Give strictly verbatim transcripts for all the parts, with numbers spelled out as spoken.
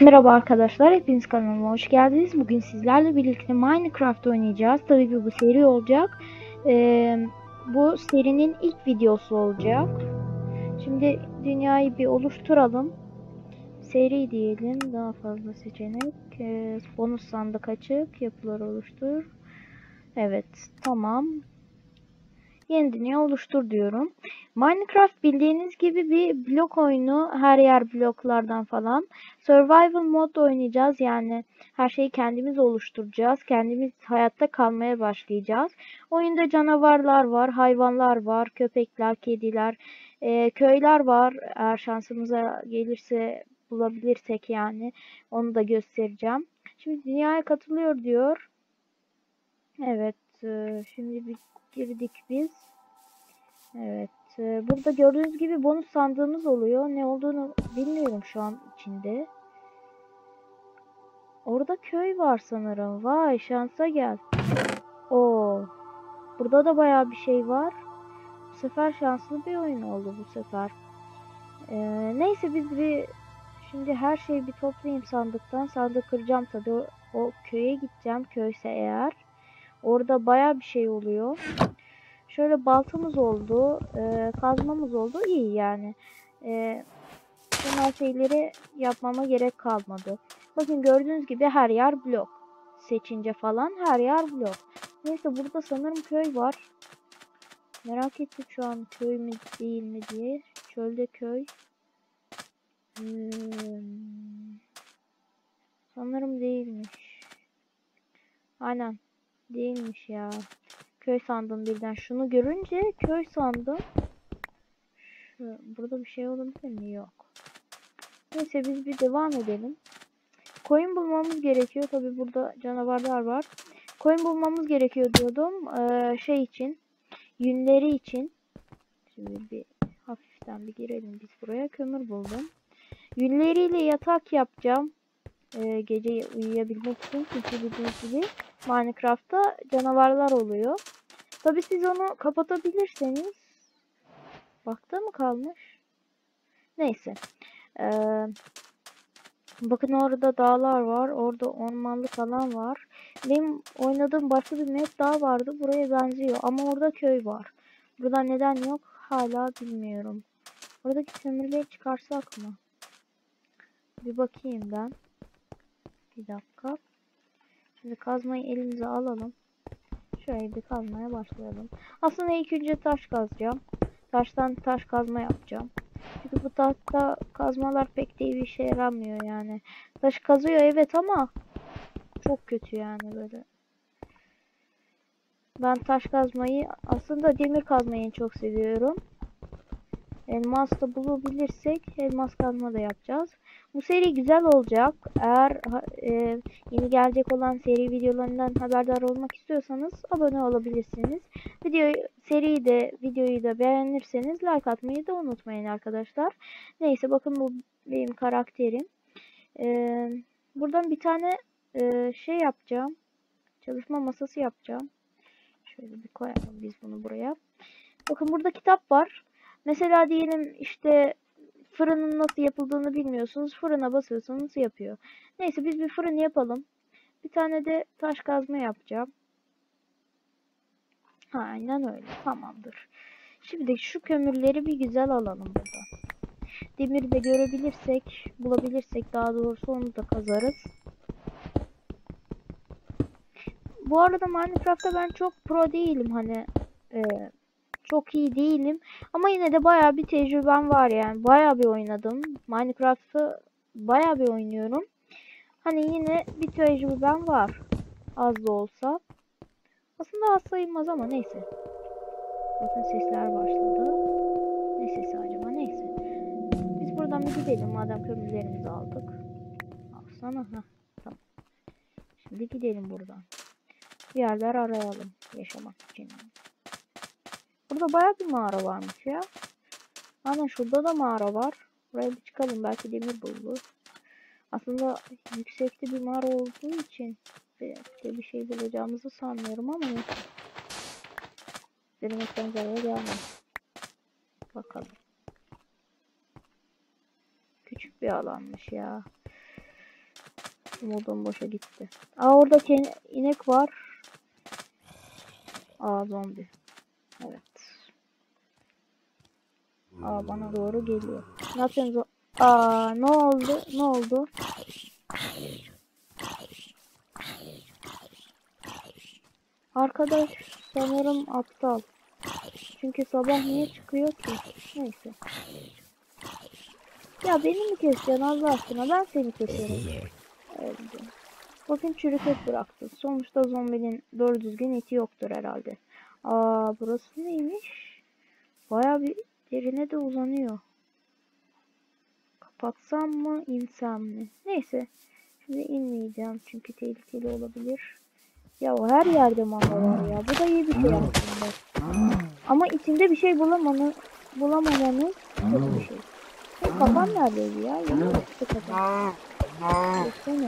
Merhaba arkadaşlar, hepiniz kanalıma hoş geldiniz. Bugün sizlerle birlikte Minecraft oynayacağız. Tabii ki bu seri olacak. Ee, bu serinin ilk videosu olacak. Şimdi dünyayı bir oluşturalım. Seri diyelim, daha fazla seçenek. Ee, bonus sandık açık, yapılar oluştur. Evet, tamam. Yeni dünya oluştur diyorum. Minecraft bildiğiniz gibi bir blok oyunu. Her yer bloklardan falan. Survival mod oynayacağız. Yani her şeyi kendimiz oluşturacağız. Kendimiz hayatta kalmaya başlayacağız. Oyunda canavarlar var, hayvanlar var, köpekler, kediler, e, köyler var. Eğer şansımıza gelirse bulabilirsek yani. Onu da göstereceğim. Şimdi dünyaya katılıyor diyor. Evet. E, şimdi bir girdik biz. Evet. e, Burada gördüğünüz gibi bonus sandığımız oluyor. Ne olduğunu bilmiyorum şu an içinde. Orada köy var sanırım. Vay şansa gel. Oo. Burada da bayağı bir şey var. Bu sefer şanslı bir oyun oldu bu sefer. Ee, neyse biz bir şimdi her şeyi bir toplayayım sandıktan. Sandık kıracağım tabii. O, o köye gideceğim. Köyse eğer. Orada bayağı bir şey oluyor. Şöyle baltamız oldu, e, kazmamız oldu, iyi yani. E, Bunlar şeyleri yapmama gerek kalmadı. Bakın gördüğünüz gibi her yer blok. Seçince falan her yer blok. Neyse burada sanırım köy var. Merak ettim şu an köy mü değil mi diye. Çölde köy. Hmm, sanırım değilmiş. Aynen değilmiş ya. Köy sandım birden. Şunu görünce köy sandım. Burada bir şey olabilir mi? Yok. Neyse biz bir devam edelim. Koyun bulmamız gerekiyor. Tabi burada canavarlar var. Koyun bulmamız gerekiyor diyordum. Ee, şey için. Yünleri için. Şimdi bir hafiften bir girelim biz buraya. Kömür buldum. Yünleriyle yatak yapacağım. Ee, gece uyuyabilmek için. Çünkü bildiğiniz gibi Minecraft'ta canavarlar oluyor. Tabi siz onu kapatabilirseniz. Bakta mı kalmış? Neyse. Ee, bakın orada dağlar var. Orada ormanlık alan var. Benim oynadığım başka bir map daha vardı. Buraya benziyor. Ama orada köy var. Burada neden yok? Hala bilmiyorum. Oradaki kömürleri çıkarsak mı? Bir bakayım ben. Bir dakika. Şimdi kazmayı elimize alalım. Şöyle bir kazmaya başlayalım. Aslında ilk önce taş kazacağım. Taştan taş kazma yapacağım. Çünkü bu tahta kazmalar pek de iyi bir işe yaramıyor yani. Taş kazıyor evet ama çok kötü yani böyle. Ben taş kazmayı aslında demir kazmayı çok seviyorum. Elmas da bulabilirsek elmas kazma da yapacağız. Bu seri güzel olacak. Eğer e, yeni gelecek olan seri videolarından haberdar olmak istiyorsanız abone olabilirsiniz. Video seriyi de videoyu da beğenirseniz like atmayı da unutmayın arkadaşlar. Neyse bakın bu benim karakterim. E, buradan bir tane e, şey yapacağım. Çalışma masası yapacağım. Şöyle bir koyalım biz bunu buraya. Bakın burada kitap var. Mesela diyelim işte fırının nasıl yapıldığını bilmiyorsunuz. Fırına basıyorsunuz yapıyor. Neyse biz bir fırın yapalım. Bir tane de taş kazma yapacağım. Aynen öyle. Tamamdır. Şimdi şu kömürleri bir güzel alalım burada. Demiri de görebilirsek, bulabilirsek daha doğrusu onu da kazarız. Bu arada Minecraft'ta ben çok pro değilim hani. E, Çok iyi değilim. Ama yine de bayağı bir tecrübem var yani. Bayağı bir oynadım. Minecraft'ı bayağı bir oynuyorum. Hani yine bir tecrübem var. Az da olsa. Aslında az sayılmaz ama neyse. Bakın sesler başladı. Ne sesi acaba? Neyse. Biz buradan bir gidelim madem kömürlerimizi aldık. Alsana. Heh, tamam. Şimdi gidelim buradan. Bir yerler arayalım yaşamak için. Burada bayağı bir mağara varmış ya. Aynen şurada da mağara var. Buraya bir çıkalım belki demir buluruz. Aslında yüksekte bir mağara olduğu için belki bir şey bulacağımızı sanmıyorum ama neyse. Denemekten zarar gelmez. Bakalım. Küçük bir alanmış ya. Umudum boşa gitti. Aa orada inek var. Aa zombi. Evet. Aa bana doğru geliyor. Ne yapıyorsun? Aa ne oldu? Ne oldu? Arkadaş sanırım aptal. Çünkü sabah niye çıkıyor ki? Neyse. Ya beni mi keseceksin Allah aşkına? Ben seni keserim. Öldü. Bakın çürük et bıraktı. Sonuçta zombinin doğru düzgün eti yoktur herhalde. Aa burası neymiş? Baya bir derine de uzanıyor. Kapatsam mı insem mi? Neyse. Şimdi inmeyeceğim çünkü tehlikeli olabilir. Ya o her yerde mama var ya. Bu da iyi bir şey aslında. Ama içinde bir şey bulamanı, bulamamanız kötü bir şey. Hey, kafam neredeydi ya? Yeni mi çıktı kafam? Baksana.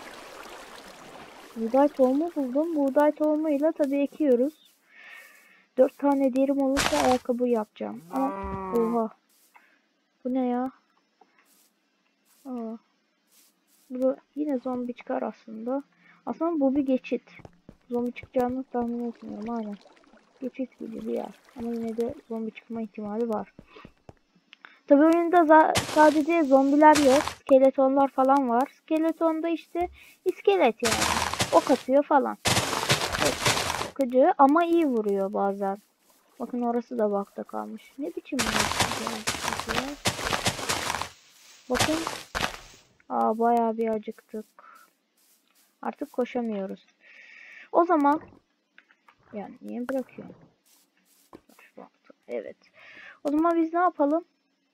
Buğday tohumu buldum. Buğday tohumuyla tabii ekiyoruz. Dört tane derim olursa ayakkabı yapacağım. Ama oha. Bu ne ya? Aa. Bu yine zombi çıkar aslında. Aslında bu bir geçit. Zombi çıkacağını tahmin etmiyorum aynen. Geçit gibi bir yer. Ama yine de zombi çıkma ihtimali var. Tabii oyunda sadece zombiler yok. Skeletonlar falan var. Skeletonda işte iskelet yani. Ok atıyor falan. Evet, sıkıcı ama iyi vuruyor bazen. Bakın orası da bakta kalmış. Ne biçim vuruyor? Bakın. Aa bayağı bir acıktık. Artık koşamıyoruz. O zaman yani niye bırakıyorum? Evet. O zaman biz ne yapalım?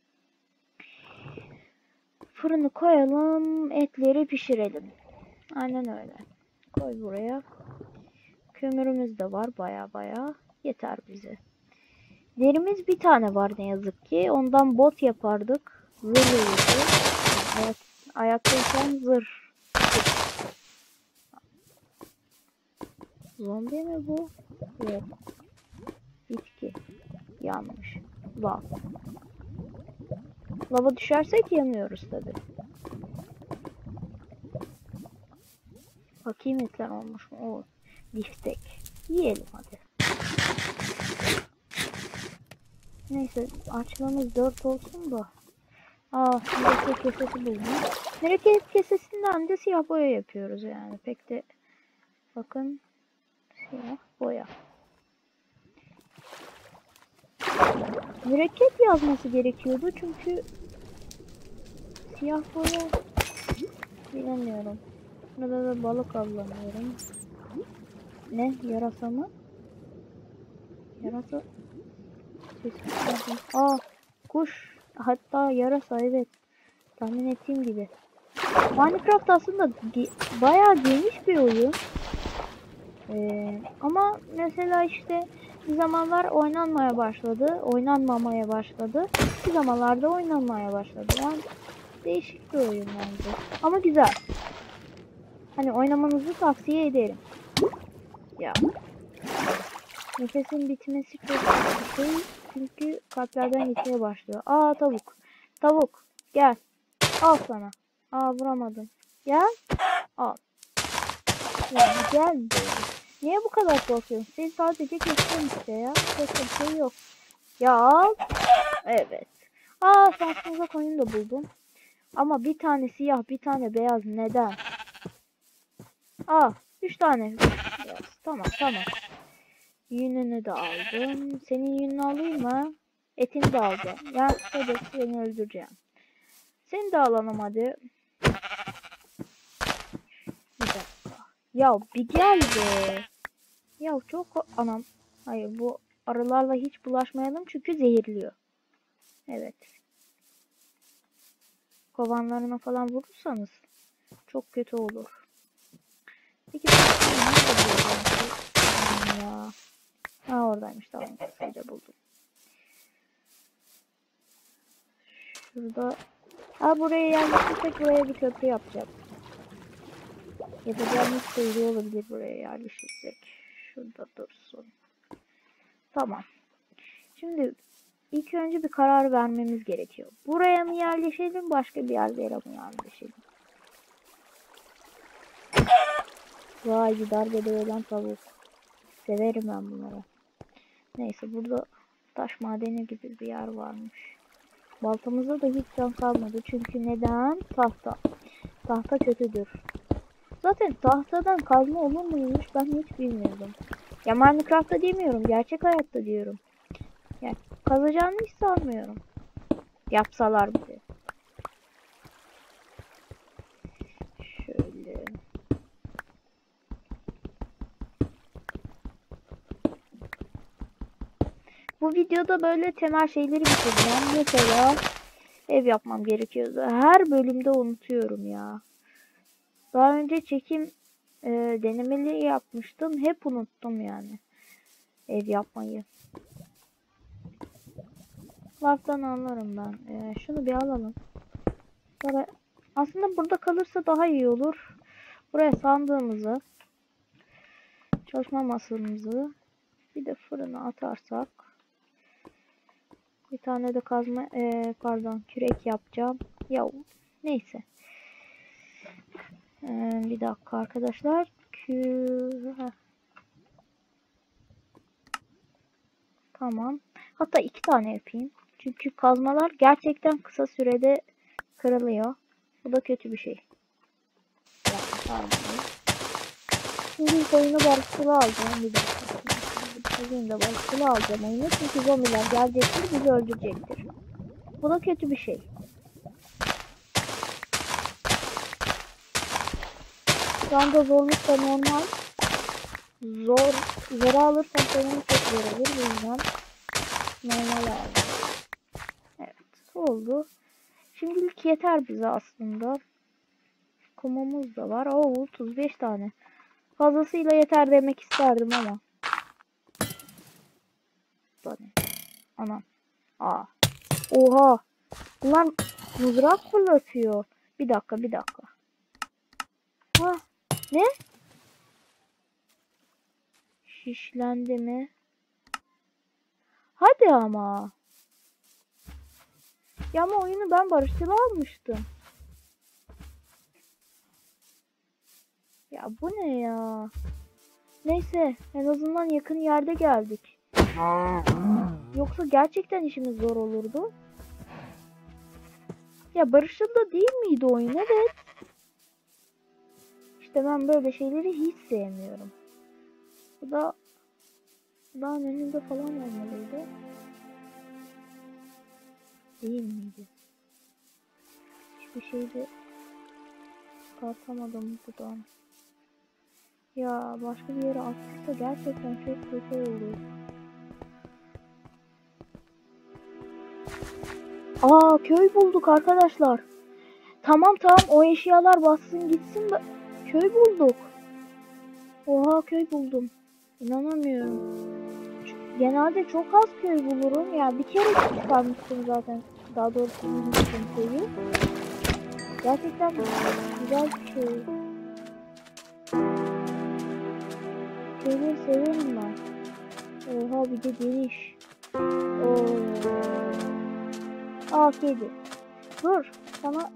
Fırını koyalım, etleri pişirelim. Aynen öyle. Koy buraya. Kömürümüz de var baya baya. Yeter bize. Derimiz bir tane var ne yazık ki. Ondan bot yapardık. Zırh olurdu. Ayak, ayaktayken zırh. Zombi mi bu? Yok. Bitki. Yanmış. Lav. Lava düşersek yanıyoruz tabi. Bakayım etler olmuş mu? O biftek. Yiyelim hadi. Neyse açmamız dört olsun da. Aa müreket kesesi buldum. Müreket kesesinden de siyah boya yapıyoruz yani. Pek de bakın siyah boya. Mürekkep yazması gerekiyordu çünkü siyah boya bilemiyorum. Burada da balık avlanıyorum. Ne? Yarasa mı? Yarasa. Aa kuş. Hatta yarasa evet. Tahmin ettiğim gibi. Minecraft aslında bayağı geniş bir oyun. Ee, ama mesela işte bir zamanlar oynanmaya başladı, oynanmamaya başladı. Bir zamanlarda oynanmaya başladı. Yani değişik bir oyun bence. Ama güzel. Hani oynamanızı tavsiye ederim. Ya. Nefesin bitmesi çok bir şey. Çünkü kalplerden gitmeye başlıyor. Aa tavuk. Tavuk. Gel. Al sana. Aa vuramadım. Gel. Al. Ya gel. Niye bu kadar korkuyorsun? Seni sadece kestim işte ya. Başka bir şey yok. Ya al. Evet. Aa şansımıza koyun da buldum. Ama bir tane siyah bir tane beyaz neden? Aa üç tane beyaz. Tamam tamam. Yününü de aldım. Senin yününü alayım mı? Etini de aldım. Ya hadi seni öldüreceğim. Seni de alalım hadi. Bir dakika. Ya bir gel be. Ya çok anam. Hayır bu arılarla hiç bulaşmayalım çünkü zehirliyor. Evet. Kovanlarına falan vurursanız çok kötü olur. Peki ben ya. Ha oradaymış tamam. Kısaca buldum. Şurada. Ha buraya yerleştirsek buraya bir köprü yapacağım. Yapacağımız şey olabilir buraya yerleştirsek. Şurada dursun. Tamam. Şimdi ilk önce bir karar vermemiz gerekiyor. Buraya mı yerleşelim başka bir yerlere mi yerleşelim? Vay, bir darbede ölen tavuk. Severim ben bunları. Neyse, burada taş madeni gibi bir yer varmış. Baltamızda da hiç can kalmadı. Çünkü neden? Tahta. Tahta kötüdür. Zaten tahtadan kazma olur muymuş ben hiç bilmiyordum. Ya Minecraft'ta demiyorum. Gerçek hayatta diyorum. Yani kazacağını hiç sanmıyorum. Yapsalar bize. Şöyle. Bu videoda böyle temel şeyleri bitireceğim. Mesela ev yapmam gerekiyordu. Her bölümde unutuyorum ya. Daha önce çekim e, denemeli yapmıştım. Hep unuttum yani. Ev yapmayı. Laftan anlarım ben. E, şunu bir alalım. Sonra, aslında burada kalırsa daha iyi olur. Buraya sandığımızı, çalışma masamızı, bir de fırına atarsak. Bir tane de kazma, e, pardon kürek yapacağım. Ya neyse. E, bir dakika arkadaşlar. Kü... Tamam. Hatta iki tane yapayım. Çünkü kazmalar gerçekten kısa sürede kırılıyor. Bu da kötü bir şey. Yani, şimdi ilk oyunu barışçılı alacağım. Bir dakika. Bugün de barışçılı alacağım oyunu. Çünkü zombiler gelecektir, bizi öldürecektir. Bu da kötü bir şey. Şu anda zorluk da normal. Zor, zora alırsam sanırım çok zor olur. Bu yüzden normal aldım. Evet, oldu. Şimdilik yeter bize aslında. Kumumuz da var. Oo, otuz beş tane. Fazlasıyla yeter demek isterdim ama. Tane. Anam. Aa. Oha. Bunlar mızrak fırlatıyor. Bir dakika, bir dakika. Ha. Ne? Şişlendi mi? Hadi ama. Ya ama oyunu ben barışçılı almıştım. Ya bu ne ya? Neyse, en azından yakın yerde geldik. Yoksa gerçekten işimiz zor olurdu. Ya barışçılı değil miydi oyun? Evet. İşte ben böyle şeyleri hiç sevmiyorum. Bu da dağın önünde falan olmalıydı. Değil miydi? Hiçbir şeyde çıkartamadım buradan. Ya başka bir yere attıysa gerçekten çok kötü olur. Aa, köy bulduk arkadaşlar. Tamam tamam, o eşyalar bassın gitsin. Köy bulduk. Oha, köy buldum. İnanamıyorum. Genelde çok az köy bulurum. Yani bir kere çıkarmıştım zaten. Daha doğrusu bulmuştum köyü. Gerçekten güzel bir şey. Köyleri severim ben. Oha, bir de geniş. Oo. Aa, kedi. Dur sana.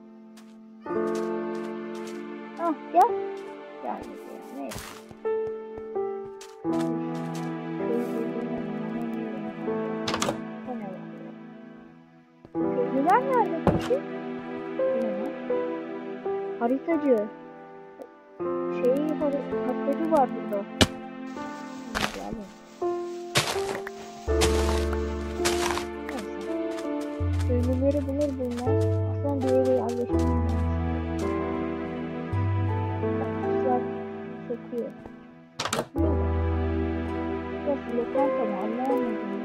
Ah, gel. Gel. Neyse. Köylüler nerede peki? Haritacı. Şey, haritacı var burada. Gelin. Köylüleri bulur bulmaz. Aslında bir yere yerleşmem lazım. Bak, güzel sokuyor. Sokuyor mu? Burası lokanta mı? Anlayamadım.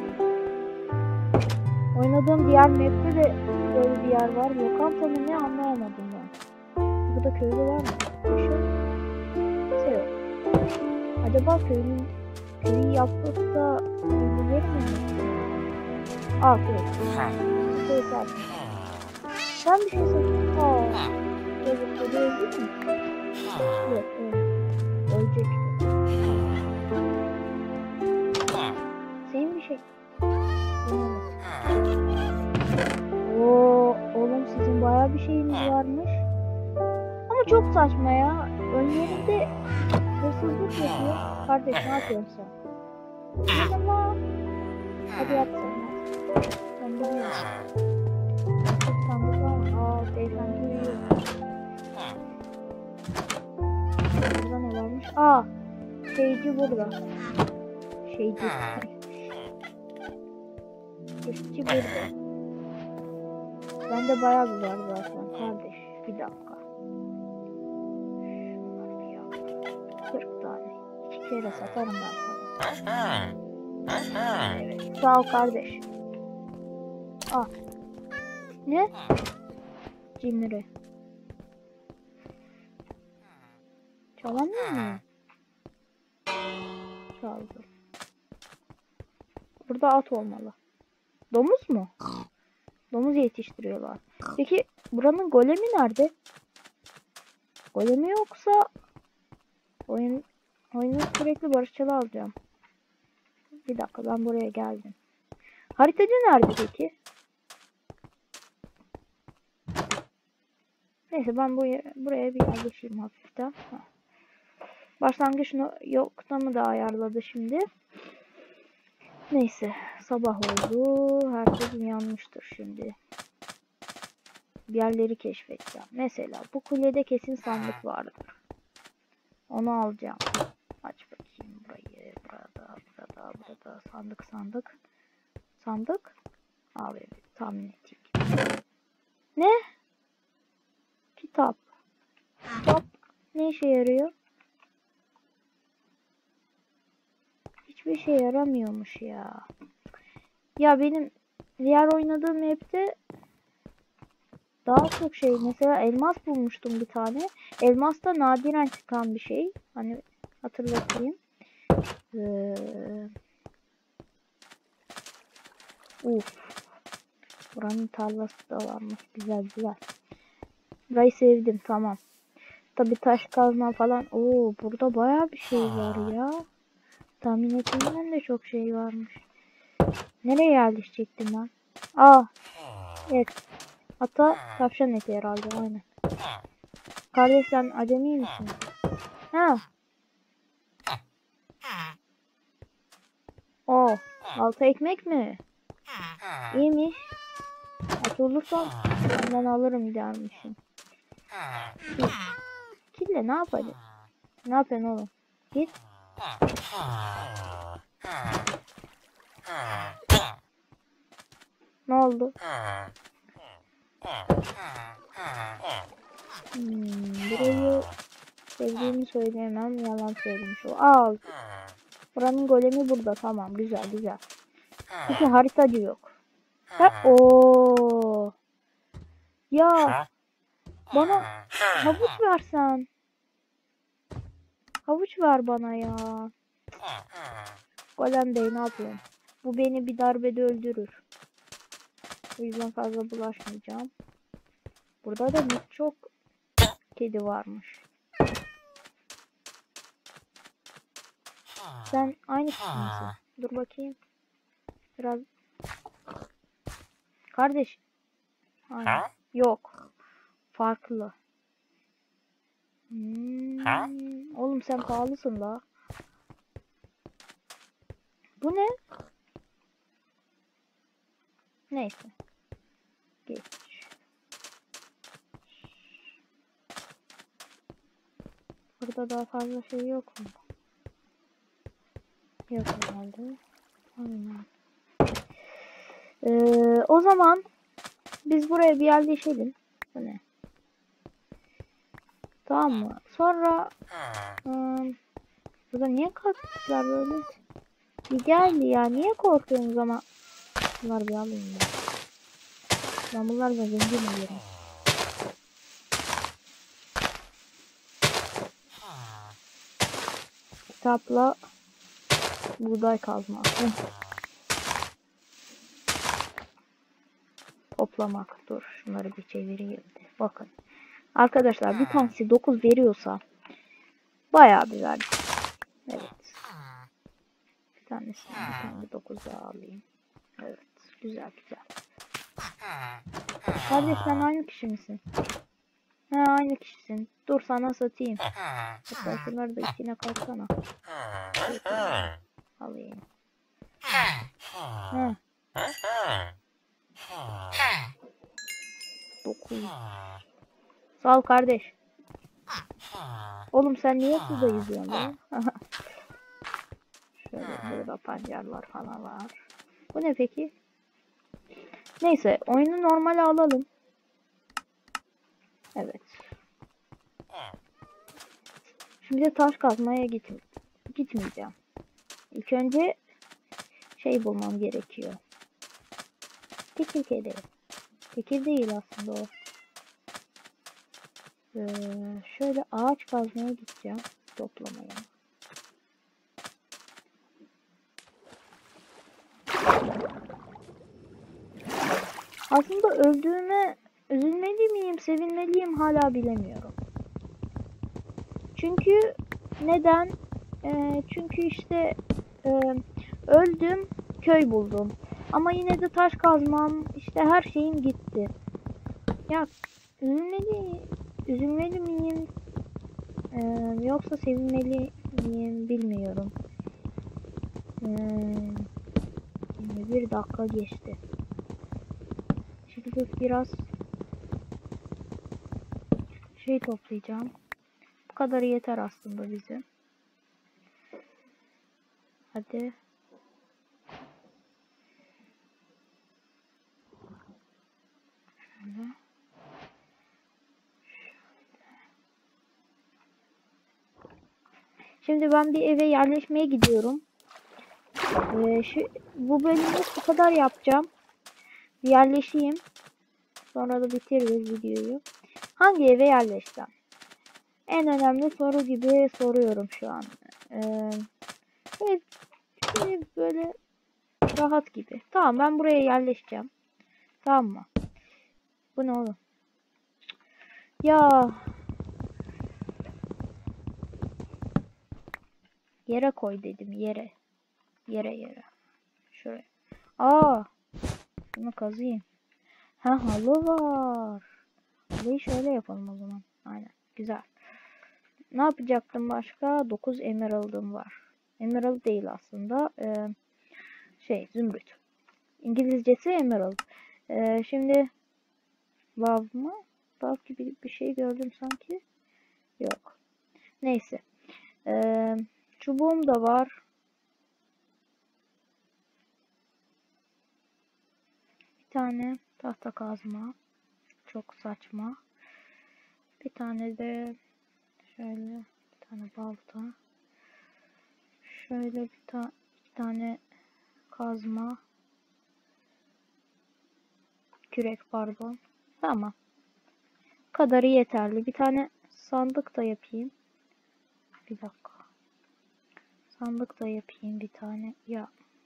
Oynadığım diğer map'te de böyle bir yer var. Lokanta mı ne, anlayamadım ben. Burada köylü var mı? Şey yok. Acaba köylü köyü yaptık da öldürecek mi? Aa, köy. Köy satmış. Sen bir şey satın. Aa. Evet, köylü öldü mü? Yok, öldü. Ölecek. Senin bir şey. Oo, oğlum sizin bayağı bir şeyiniz varmış. Ama çok saçma ya. Önlerinde hırsız hırsızlık yapıyor. Kardeş ne yapıyorsun sen? Ama hadi yat sen yat. Ben gidiyorum. Çok sandık var mı? Aa beyefendi uyuyor. Burada ne varmış? Aa şeyci burada. Şeyci. Işçı burada. Bende bayağı bir var zaten kardeş. Bir dakika. kırk tane. İki kere satarım ben sana. Evet. Sağ ol kardeş. Al. Ne? Cimri. Çalamıyor muyum? Çaldım. Burada at olmalı. Domuz mu? Domuz yetiştiriyorlar. Peki buranın golemi nerede? Golemi yoksa oyun oyunu sürekli barışçılı alacağım. Bir dakika ben buraya geldim. Haritacı nerede peki? Neyse ben bu buraya bir yerleşeyim hafiften. Ha. Başlangıç noktamı da ayarladı şimdi. Neyse sabah oldu. Herkes uyanmıştır şimdi. Bir yerleri keşfedeceğim. Mesela bu kulede kesin sandık vardır. Onu alacağım. Aç bakayım burayı. Burada, burada, burada. Sandık, sandık. Sandık. Abi evet, tahmin ettik. Ne? Kitap. Kitap ne işe yarıyor? Hiçbir şey yaramıyormuş ya. Ya benim diğer oynadığım map'te daha çok şey. Mesela elmas bulmuştum bir tane. Elmas da nadiren çıkan bir şey. Hani hatırlatayım. Ee, uf. Buranın tarlası da varmış. Güzel güzel. Burayı sevdim. Tamam. Tabi taş kazma falan. Oo, burada baya bir şey var ya. Tahmin ettiğimden de çok şey varmış. Nereye yerleşecektim ben? Aa. Evet. Ata tavşan eti herhalde. Aynen. Kardeş sen acemi misin? Ha. O. Altı ekmek mi? İyiymiş. Aç olursam ben alırım dermişim. Kil. Kille ne yapacak? Ne yapıyorsun oğlum? Git. Ne oldu? Hmm, burayı sevdiğimi söyleyemem. Yalan söylemiş o. Al. Buranın golemi burada. Tamam. Güzel güzel. Peki haritacı yok. Ha, ooo. Ya. Bana havuç versen. Havuç ver bana ya. Golem Bey ne yapıyorsun? Bu beni bir darbede öldürür. O yüzden fazla bulaşmayacağım. Burada da çok kedi varmış. Sen aynı kişi misin? Dur bakayım. Biraz. Kardeş. Aynen. Yok. Farklı. Hmm. Oğlum sen pahalısın da. Bu ne? Neyse. Geç. Burada daha fazla şey yok mu? Yok herhalde. Aynen. Ee, o zaman biz buraya bir yerleşelim. Bu ne? Tamam mı? Sonra ıı, burada niye kalktılar böyle? Bir geldi ya. Niye korkuyorsunuz ama? Bunlar bir alayım ya. Ben bunlar da zengin oluyorum. Kitapla buğday kazması. Toplamak. Dur. Şunları bir çevireyim. Bakın. Arkadaşlar bir tanesi dokuz veriyorsa bayağı bir verdi. Evet. Bir tanesini bir tane dokuz daha alayım. Evet. Güzel güzel. Kardeş sen aynı kişi misin? Ha, aynı kişisin. Dur sana satayım. Hatta şunları da içine katsana. Alayım. Ha. dokuz. Sağ ol kardeş. Oğlum sen niye suda yüzüyorsun lan? Şöyle burada pancarlar falan var. Bu ne peki? Neyse oyunu normale alalım. Evet. Şimdi taş kazmaya git gitmeyeceğim. İlk önce şey bulmam gerekiyor. Tekir kedi. Tekir değil aslında o. Ee, şöyle ağaç kazmaya gideceğim. Toplamaya. Aslında öldüğüme üzülmeli miyim, sevinmeliyim hala bilemiyorum. Çünkü neden? Ee, çünkü işte e, öldüm, köy buldum. Ama yine de taş kazmam, işte her şeyim gitti. Ya üzülmeli, üzülmeli miyim? Ee, yoksa sevinmeli miyim bilmiyorum. Ee, bir dakika geçti. Şimdi biraz şey toplayacağım. Bu kadarı yeter aslında bize. Hadi. Şöyle. Şimdi ben bir eve yerleşmeye gidiyorum. Ee, şu, bu bölümü bu kadar yapacağım. Bir yerleşeyim. Sonra da bitiririz videoyu. Hangi eve yerleşsem? En önemli soru gibi soruyorum şu an. Ee, evet, şey böyle rahat gibi. Tamam ben buraya yerleşeceğim. Tamam mı? Bu ne oğlum? Ya yere koy dedim yere. Yere yere. Şöyle. Aa, bunu kazıyım. Ha halı var. Halıyı şöyle yapalım o zaman. Aynen. Güzel. Ne yapacaktım başka? dokuz emerald'ım var. Emerald değil aslında. Ee, şey zümrüt. İngilizcesi emerald. Ee, şimdi vav mı? Vav gibi bir şey gördüm sanki. Yok. Neyse. Ee, çubuğum da var. Bir tane tahta kazma. Çok saçma. Bir tane de şöyle bir tane balta. Şöyle bir ta iki tane kazma. Kürek pardon. Tamam. Bu kadarı yeterli. Bir tane sandık da yapayım. Bir dakika. Sandık da yapayım bir tane. Ya.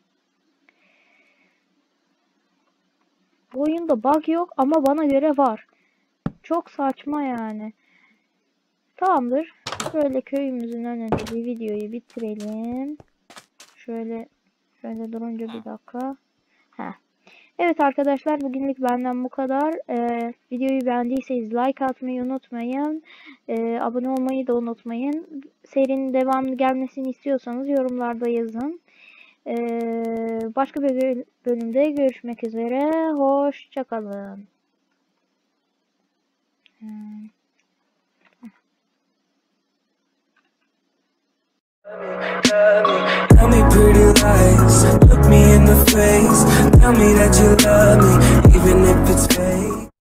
Bu oyunda bug yok ama bana göre var. Çok saçma yani. Tamamdır. Böyle köyümüzün önünde bir videoyu bitirelim. Şöyle şöyle durunca bir dakika. Heh. Evet arkadaşlar bugünlük benden bu kadar. Ee, videoyu beğendiyseniz like atmayı unutmayın. Ee, abone olmayı da unutmayın. Serinin devamlı gelmesini istiyorsanız yorumlarda yazın. Ee, başka bir bölümde görüşmek üzere. Hoşça kalın. Hmm. Tell me pretty lies, look me in the face, tell me that you love me.